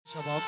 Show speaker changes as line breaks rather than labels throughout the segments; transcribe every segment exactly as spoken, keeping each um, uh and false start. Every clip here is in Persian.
شباب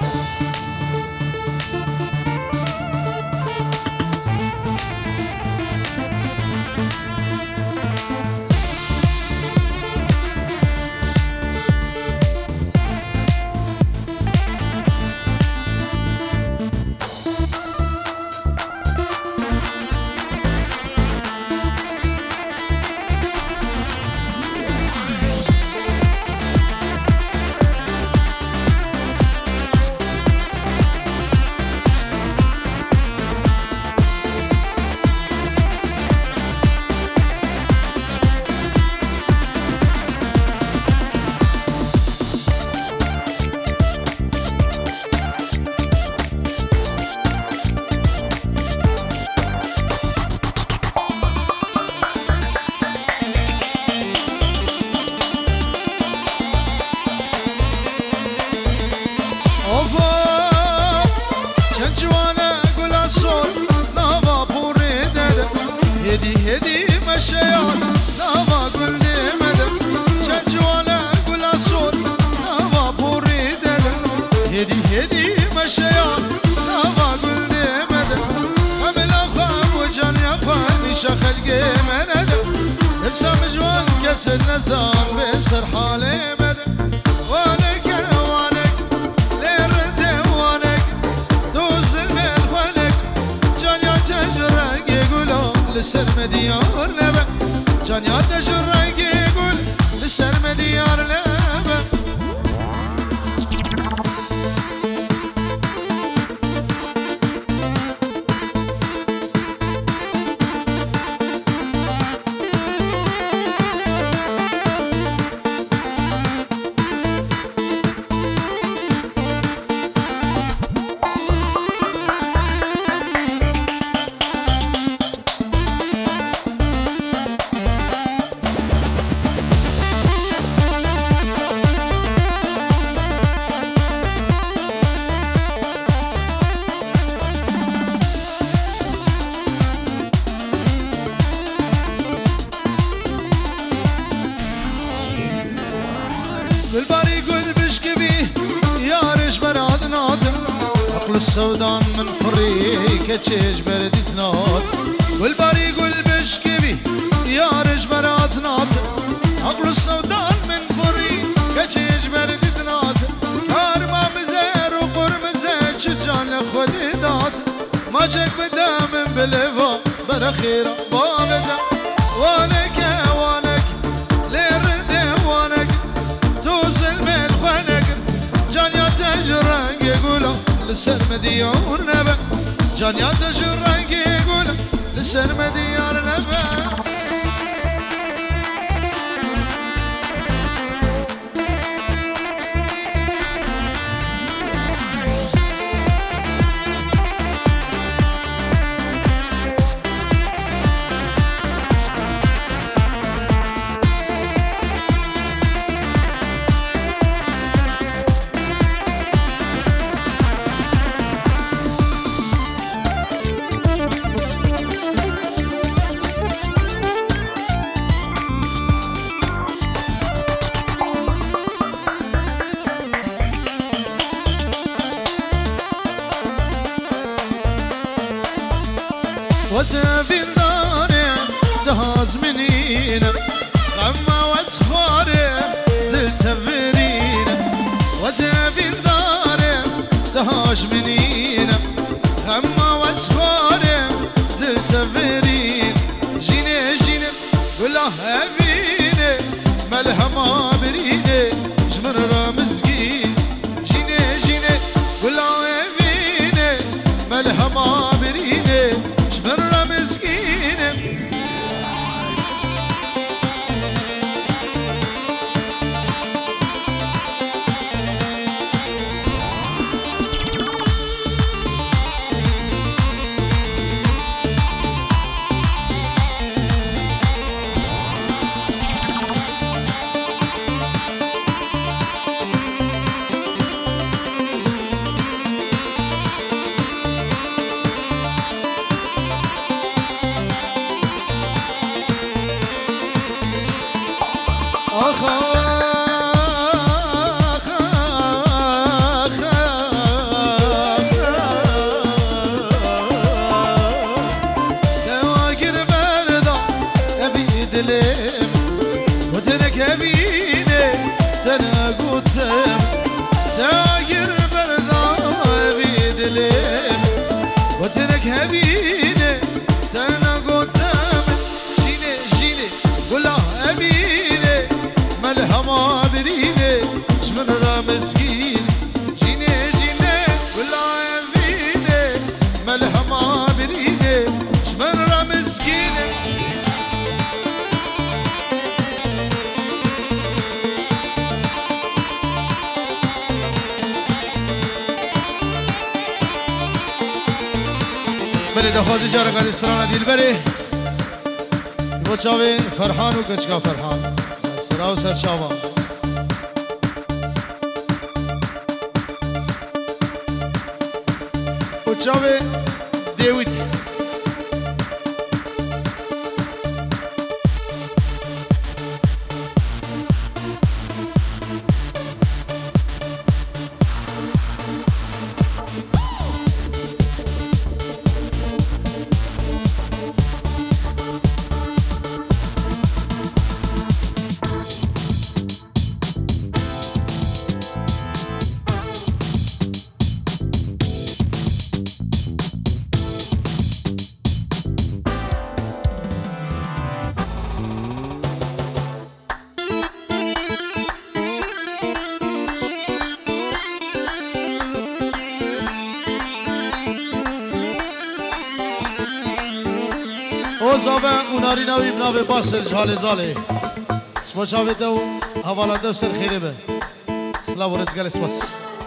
النزار بيسر حالي مدى وانك وانك ليرد وانك توز الملخونك جان يا تجرق يقولوا لسر مديار نبا جان يا تجرق يقول لسر مديار نبا بالباري يقول بشكبي يا ريش براد نادم عقل السودان من فريق تشيج بردي تناد والباري يقول بشكبي يا ريش براد نادم عقل السودان من فريق تشيج بردي تناد كارما مزير وقرم زيت شجان لخودي داد ما جاك بدا من بلفا برخيرا بابدا وانك وانك ليرد وانك توز الملخونك جان يا تجرق يقولوا لسر مديار نبا جان يا تجرق يقولوا لسر مديار نبا وسافي الداري تهاز منينا غما واسخاري تلتفرينا وسافي الداري تهاج منينا غما واسخاري تلتفرين جيني جيني ولا هابيني ملهما بريدي جمر رمزقين جيني جيني ولا هابيني ملهما بريدي مرة مسكينة بله دخوازی جارا قدی سرانه دیل بره بچاوه فرحان و کچکا فرحان سراو سرچاوا بچاوه دیوید زاوه اوناری نوی بناوه باسر جهال زاله شما چاوه دو حوالا دو سر خیره به سلاو و رزگل اسماس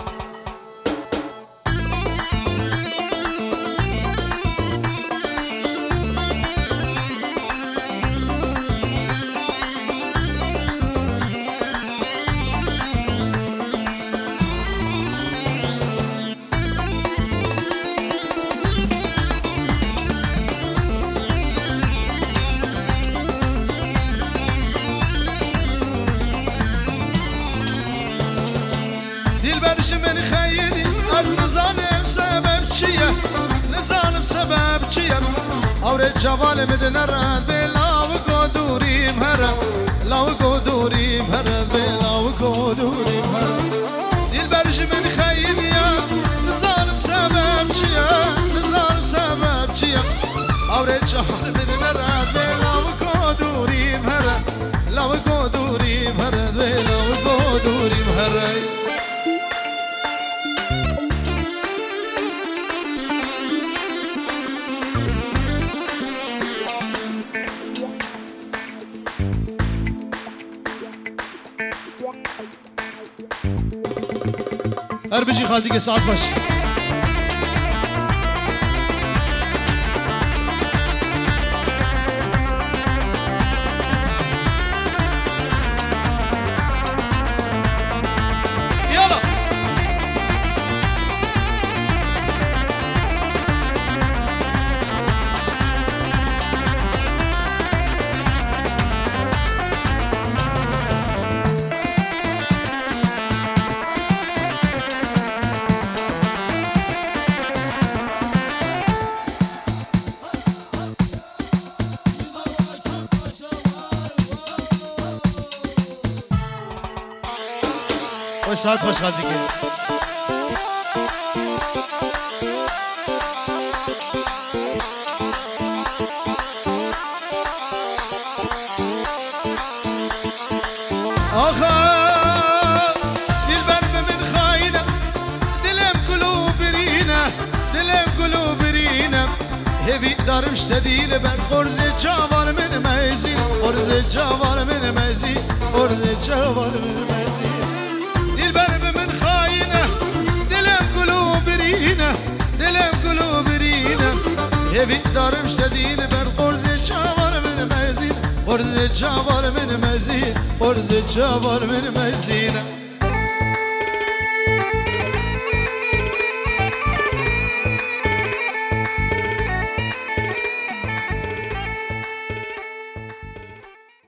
جوال مدن رد به لاو گودوریم هرم لاو گودوریم هرم به لاو گودوریم هرم دل برش من خیلیا نزانم سبب چیه نزانم سبب چیه آوره جوال مدن رد به لاو گودوریم هرم لاو گودوریم هرم به لاو گودوریم هرم هر بجي خالتي که ساعت باش يلا ساعت خوش خالتي که آخا دل بر من خاینه دلم کلو برینه دلم کلو برینه هبی دارم شدیل بر قرز جوار من مزین قرز جوار من مزین قرز جوار من مزین دلم کلو برینه هبی دارم شدید بر قرز جوار من مزین قرز جوار من مزین قرز جوار من مزینه